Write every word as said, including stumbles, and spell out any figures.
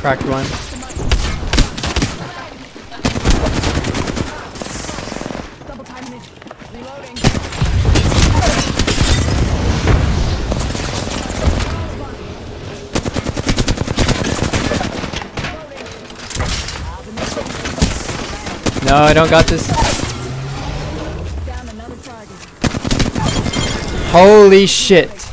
Cracked one. No, I don't got this. Holy shit.